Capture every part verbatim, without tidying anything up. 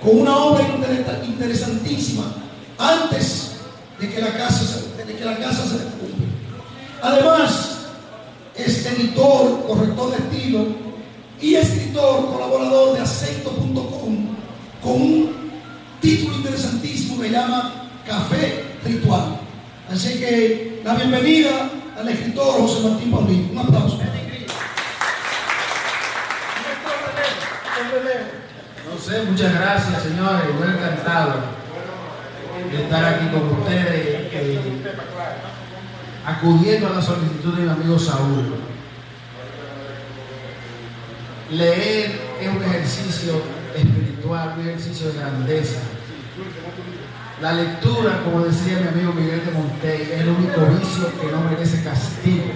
con una obra interesantísima antes de que la casa se, de que la casa se descubra. Además, es editor, corrector de estilo y escritor, colaborador de acento punto com, con un título interesantísimo que llama Café Ritual. Así que la bienvenida al escritor José Martín Paulino. Un aplauso. No sé, muchas gracias, señores. Muy encantado de estar aquí con ustedes, eh, acudiendo a la solicitud de mi amigo Saúl. Leer es un ejercicio espiritual, un ejercicio de grandeza. La lectura, como decía mi amigo Miguel de Montey, es el único vicio que no merece castigo.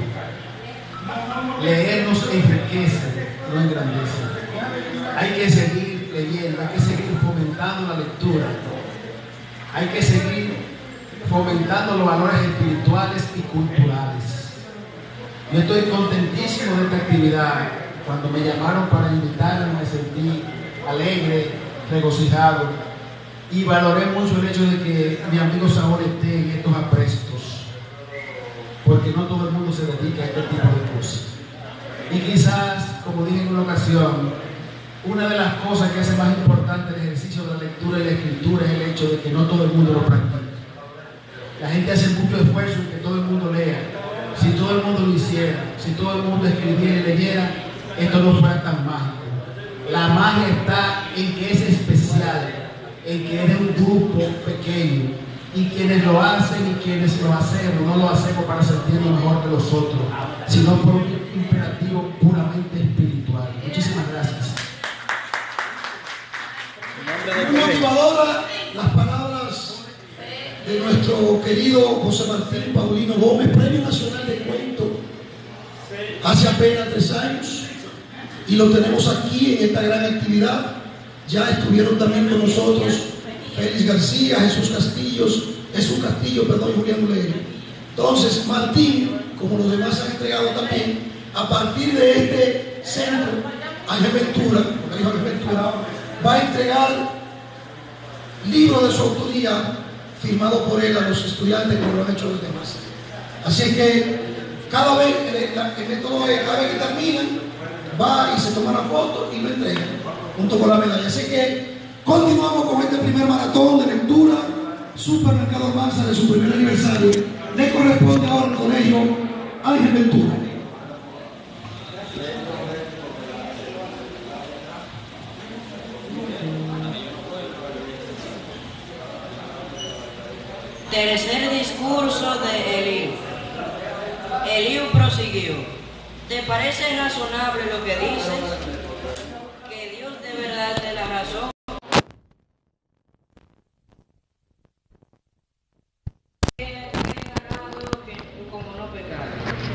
Leer nos enriquece, no engrandece. Hay que seguir leyendo, hay que seguir fomentando la lectura, hay que seguir fomentando los valores espirituales y culturales. Yo estoy contentísimo de esta actividad. Cuando me llamaron para invitarme me sentí alegre, regocijado y valoré mucho el hecho de que mi amigo Saúl esté en estos aprestos, porque no todo el mundo se dedica a este tipo de cosas. Y quizás, como dije en una ocasión, una de las cosas que hace más importante el ejercicio de la lectura y la escritura es el hecho de que no todo el mundo lo practica. La gente hace mucho esfuerzo en que todo el mundo lea. Si todo el mundo lo hiciera, si todo el mundo escribiera y leyera, esto no fuera tan mágico. La magia está en que es especial, en que es de un grupo pequeño, y quienes lo hacen y quienes lo hacemos, no lo hacemos para sentirnos mejor que los otros, sino por un imperativo puramente espiritual. Muchísimas gracias. Muy motivadora las palabras de nuestro querido José Martín Paulino Gómez, Premio Nacional de Cuento hace apenas tres años, y lo tenemos aquí en esta gran actividad. Ya estuvieron también con nosotros Félix García, Jesús Castillos, Jesús Castillo, perdón, y Julián Ulerio. Entonces, Martín, como los demás han entregado también, a partir de este centro, Ángel Ventura, porque dijo Ángel Ventura, va a entregar libros de su autoría firmado por él a los estudiantes, como lo han hecho los demás. Así que cada vez, el, el método es, cada vez que terminan, va y se toma la foto y lo entrega junto con la medalla. Así que continuamos con este primer maratón de lectura. Supermercado Almanza, de su primer aniversario, le corresponde ahora al colegio Ángel Ventura. Tercer discurso de Eliú. Eliú prosiguió: ¿te parece razonable lo que dices? ¿Que Dios debe darte la razón? He ganado como no pecar.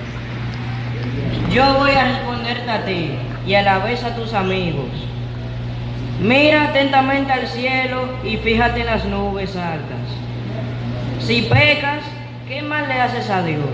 Yo voy a responderte a ti y a la vez a tus amigos. Mira atentamente al cielo y fíjate en las nubes altas. Si pecas, ¿qué mal le haces a Dios?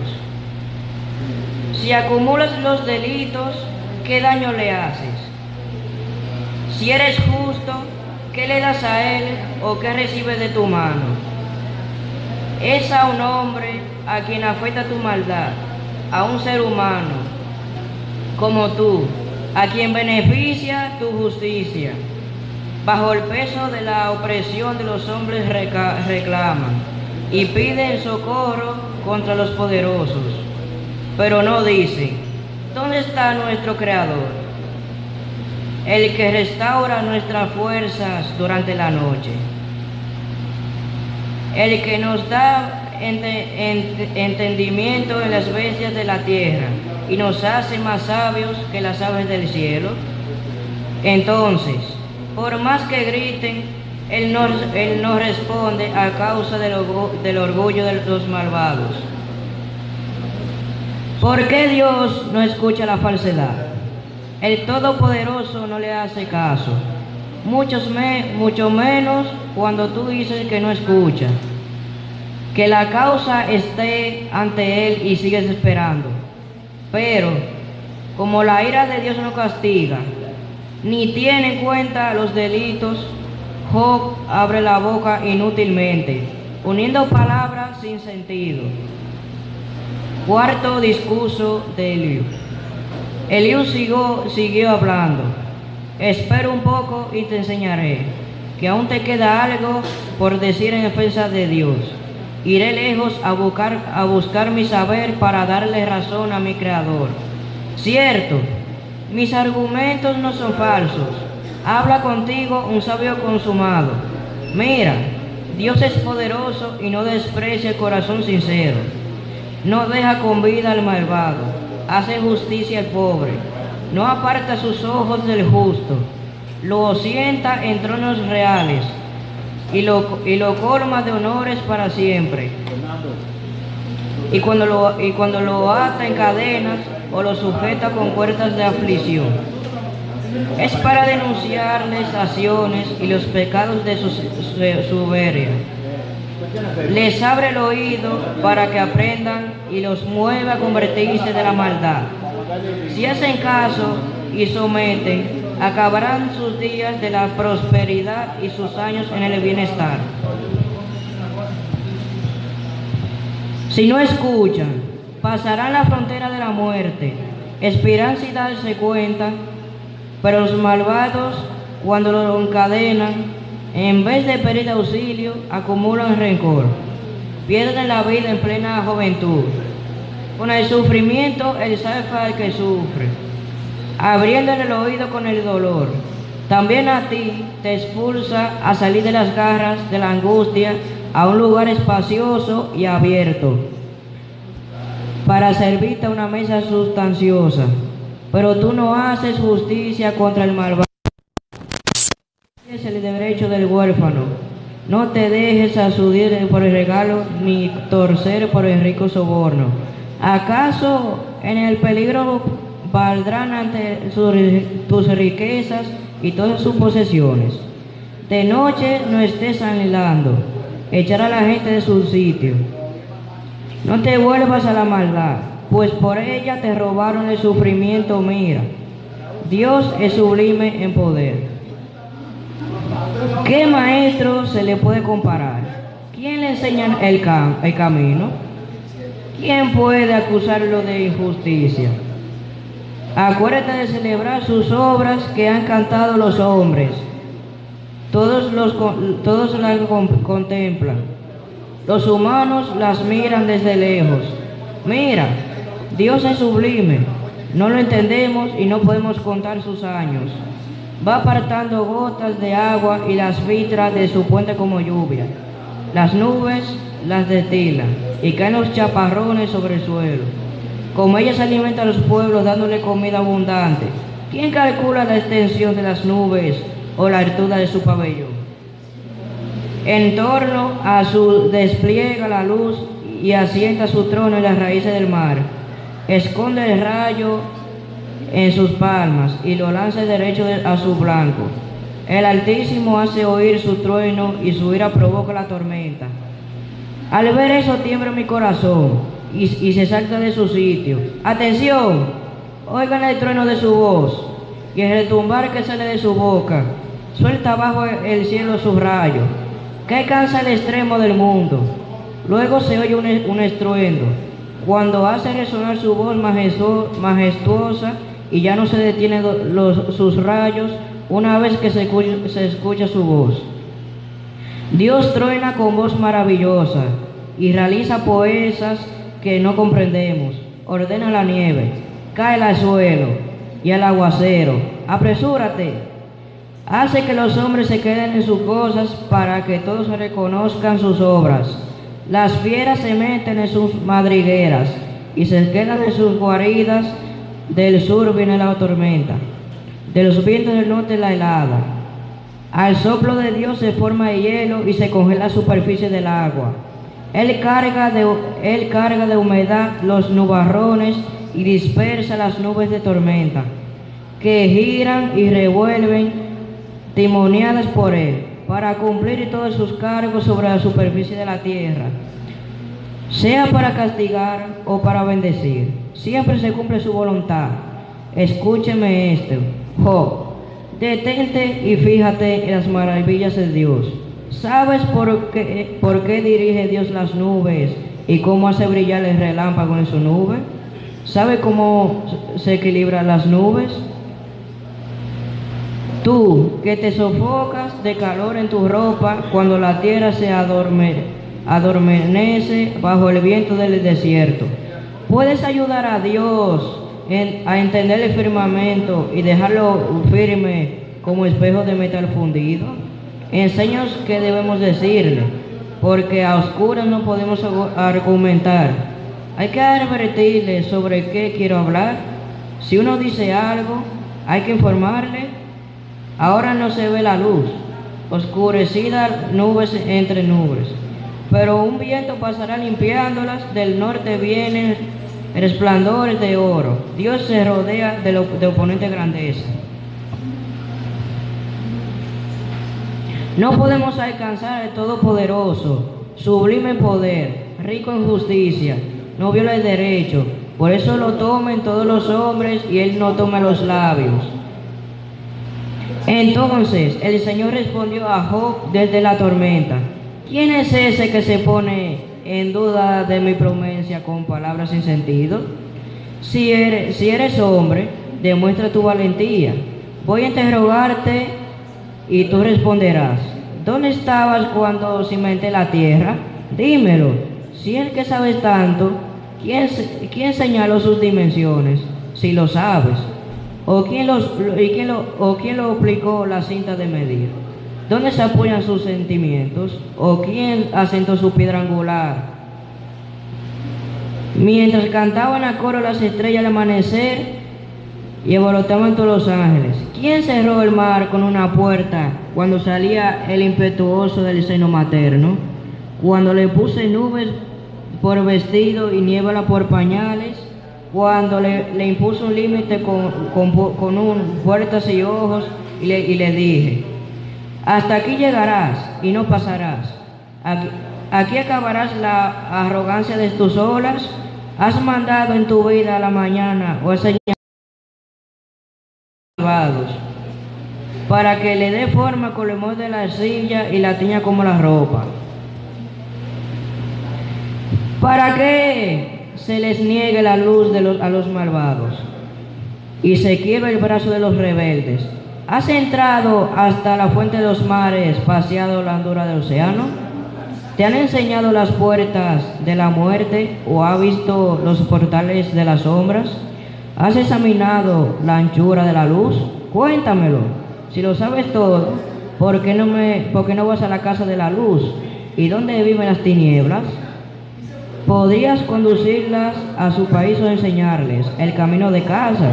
Si acumulas los delitos, ¿qué daño le haces? Si eres justo, ¿qué le das a él o qué recibes de tu mano? Es a un hombre a quien afecta tu maldad, a un ser humano como tú, a quien beneficia tu justicia. Bajo el peso de la opresión de los hombres reclaman y piden socorro contra los poderosos, pero no dicen: ¿dónde está nuestro Creador? El que restaura nuestras fuerzas durante la noche, el que nos da ent ent entendimiento en las bestias de la tierra y nos hace más sabios que las aves del cielo. Entonces, por más que griten, Él no, él no responde a causa del, del orgullo de los malvados. ¿Por qué Dios no escucha la falsedad? El Todopoderoso no le hace caso, muchos me, mucho menos cuando tú dices que no escucha, que la causa esté ante Él y sigues esperando. Pero, como la ira de Dios no castiga, ni tiene en cuenta los delitos, Job abre la boca inútilmente, uniendo palabras sin sentido. Cuarto discurso de Eliú. Eliú siguió, siguió hablando. Espera un poco y te enseñaré, que aún te queda algo por decir en defensa de Dios. Iré lejos a buscar, a buscar mi saber para darle razón a mi Creador. Cierto, mis argumentos no son falsos. Habla contigo un sabio consumado. Mira, Dios es poderoso y no desprecia el corazón sincero. No deja con vida al malvado, hace justicia al pobre. No aparta sus ojos del justo. Lo sienta en tronos reales y lo, y lo colma de honores para siempre. Y cuando, lo, y cuando lo ata en cadenas o lo sujeta con cuerdas de aflicción, es para denunciarles acciones y los pecados de su soberbia. Les abre el oído para que aprendan y los mueve a convertirse de la maldad. Si hacen caso y someten, acabarán sus días de la prosperidad y sus años en el bienestar. Si no escuchan, pasarán la frontera de la muerte, esperan sin darse cuenta, pero los malvados, cuando lo encadenan, en vez de pedir auxilio, acumulan rencor, pierden la vida en plena juventud. Con el sufrimiento, el zafa al que sufre, abriéndole el oído con el dolor. También a ti te expulsa a salir de las garras de la angustia a un lugar espacioso y abierto, para servirte a una mesa sustanciosa. Pero tú no haces justicia contra el malvado. Es el derecho del huérfano. No te dejes asudir por el regalo, ni torcer por el rico soborno. ¿Acaso en el peligro valdrán ante tus riquezas y todas sus posesiones? De noche no estés anhelando echar a la gente de su sitio. No te vuelvas a la maldad, pues por ella te robaron el sufrimiento. Mira, Dios es sublime en poder. ¿Qué maestro se le puede comparar? ¿Quién le enseña el, cam el camino? ¿Quién puede acusarlo de injusticia? Acuérdate de celebrar sus obras que han cantado los hombres. Todos, los, todos las contemplan. Los humanos las miran desde lejos. Mira, Dios es sublime. No lo entendemos y no podemos contar sus años. Va apartando gotas de agua y las filtra de su puente como lluvia. Las nubes las destilan y caen los chaparrones sobre el suelo. Como ellas alimentan a los pueblos dándole comida abundante. ¿Quién calcula la extensión de las nubes o la altura de su pabellón? En torno a su despliega la luz y asienta su trono en las raíces del mar. Esconde el rayo en sus palmas y lo lanza derecho a su blanco. El Altísimo hace oír su trueno y su ira provoca la tormenta. Al ver eso tiembla mi corazón y, y se salta de su sitio. ¡Atención! Oigan el trueno de su voz y el retumbar que sale de su boca. Suelta bajo el cielo sus rayos, que alcanza el extremo del mundo. Luego se oye un, un estruendo, cuando hace resonar su voz majestuosa y ya no se detienen los, sus rayos una vez que se escucha, se escucha su voz. Dios truena con voz maravillosa y realiza proezas que no comprendemos. Ordena la nieve, cae al suelo y el aguacero. Apresúrate. Hace que los hombres se queden en sus cosas para que todos reconozcan sus obras. Las fieras se meten en sus madrigueras y se quedan en sus guaridas. Del sur viene la tormenta, de los vientos del norte la helada. Al soplo de Dios se forma el hielo y se congela la superficie del agua. Él carga de, él carga de humedad los nubarrones y dispersa las nubes de tormenta, que giran y revuelven, timoneadas por él, para cumplir todos sus cargos sobre la superficie de la tierra. Sea para castigar o para bendecir, siempre se cumple su voluntad. Escúcheme esto, Job. Detente y fíjate en las maravillas de Dios. ¿Sabes por qué, por qué dirige Dios las nubes y cómo hace brillar el relámpago en su nube? ¿Sabe cómo se equilibran las nubes? Tú, que te sofocas de calor en tu ropa cuando la tierra se adorme, adormece bajo el viento del desierto, ¿puedes ayudar a Dios en, a entender el firmamento y dejarlo firme como espejo de metal fundido? Enséñanos qué debemos decirle, porque a oscuras no podemos argumentar. Hay que advertirle sobre qué quiero hablar. Si uno dice algo, hay que informarle. Ahora no se ve la luz, oscurecida nubes entre nubes, pero un viento pasará limpiándolas. Del norte vienen resplandores de oro. Dios se rodea de, lo, de oponente grandeza. No podemos alcanzar al Todopoderoso, sublime poder, rico en justicia, no viola el derecho. Por eso lo tomen todos los hombres y él no toma los labios. Entonces el Señor respondió a Job desde la tormenta: ¿quién es ese que se pone en duda de mi promesa con palabras sin sentido? Si eres, si eres hombre, demuestra tu valentía. Voy a interrogarte y tú responderás. ¿Dónde estabas cuando cimenté la tierra? Dímelo. Si es que sabes tanto, ¿quién, quién señaló sus dimensiones? Si lo sabes. ¿O quién, los, y quién, lo, ¿O quién lo aplicó la cinta de medir? ¿Dónde se apoyan sus sentimientos? ¿O quién asentó su piedra angular? Mientras cantaban a coro las estrellas al amanecer y evolotaban todos los ángeles, ¿quién cerró el mar con una puerta cuando salía el impetuoso del seno materno? Cuando le puse nubes por vestido y niebla por pañales, cuando le, le impuso un límite con, con, con un, puertas y ojos, y le, y le dije: hasta aquí llegarás y no pasarás. Aquí, aquí acabarás la arrogancia de tus olas. Has mandado en tu vida a la mañana o has señalado para que le dé forma con el molde de la silla y la tiña como la ropa. ¿Para qué se les niegue la luz de los, a los malvados y se quiebra el brazo de los rebeldes? ¿Has entrado hasta la fuente de los mares, paseado la hondura del océano? ¿Te han enseñado las puertas de la muerte o has visto los portales de las sombras? ¿Has examinado la anchura de la luz? Cuéntamelo. Si lo sabes todo, ¿por qué no, me, por qué no vas a la casa de la luz? ¿Y dónde viven las tinieblas? ¿Podrías conducirlas a su país o enseñarles el camino de casa?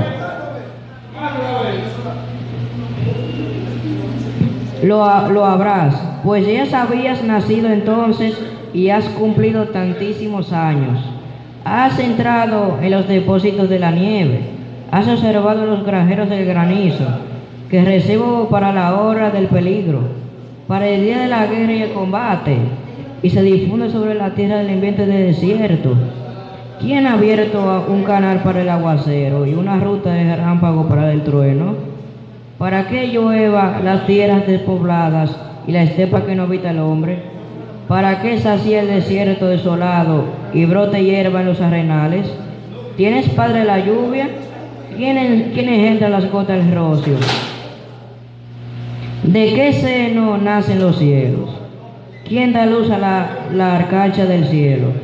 Lo, lo habrás, pues ya habías nacido entonces y has cumplido tantísimos años. Has entrado en los depósitos de la nieve, has observado los granjeros del granizo, que recibo para la hora del peligro, para el día de la guerra y el combate, y se difunde sobre la tierra del ambiente de desierto. ¿Quién ha abierto un canal para el aguacero y una ruta de relámpago para el trueno? ¿Para qué llueva las tierras despobladas y la estepa que no habita el hombre? ¿Para qué sacia el desierto desolado y brote hierba en los arenales? ¿Tienes padre la lluvia? ¿Quién, quién engendra las gotas del rocio? ¿De qué seno nacen los cielos? ¿Quién da luz a la, la arcacha del cielo?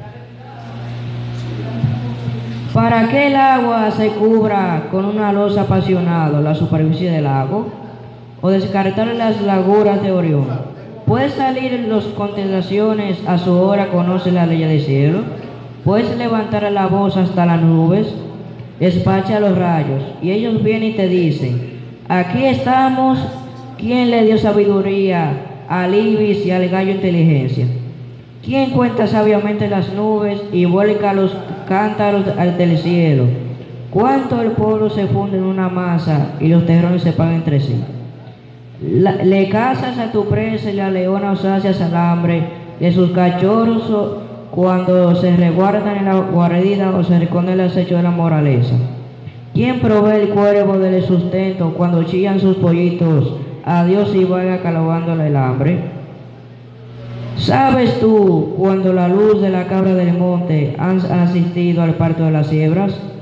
¿Para qué el agua se cubra con una losa apasionada la superficie del lago? ¿O descartar las lagunas de Orión? ¿Puedes salir en las constelaciones a su hora, conoce la ley del cielo? ¿Puedes levantar la voz hasta las nubes? Despacha los rayos, y ellos vienen y te dicen: aquí estamos. ¿Quién le dio sabiduría al ibis y al gallo inteligencia? ¿Quién cuenta sabiamente las nubes y vuelca los cántaros del cielo? ¿Cuánto el polvo se funde en una masa y los terrones se pagan entre sí? La, le cazas a tu presa y la leona os sacias al hambre de sus cachorros cuando se resguardan en la guarida o se esconden el acecho de la moraleza. ¿Quién provee el cuervo del sustento cuando chillan sus pollitos a Dios y van acalobándole el hambre? ¿Sabes tú cuando la luz de la cabra del monte han asistido al parto de las siebras?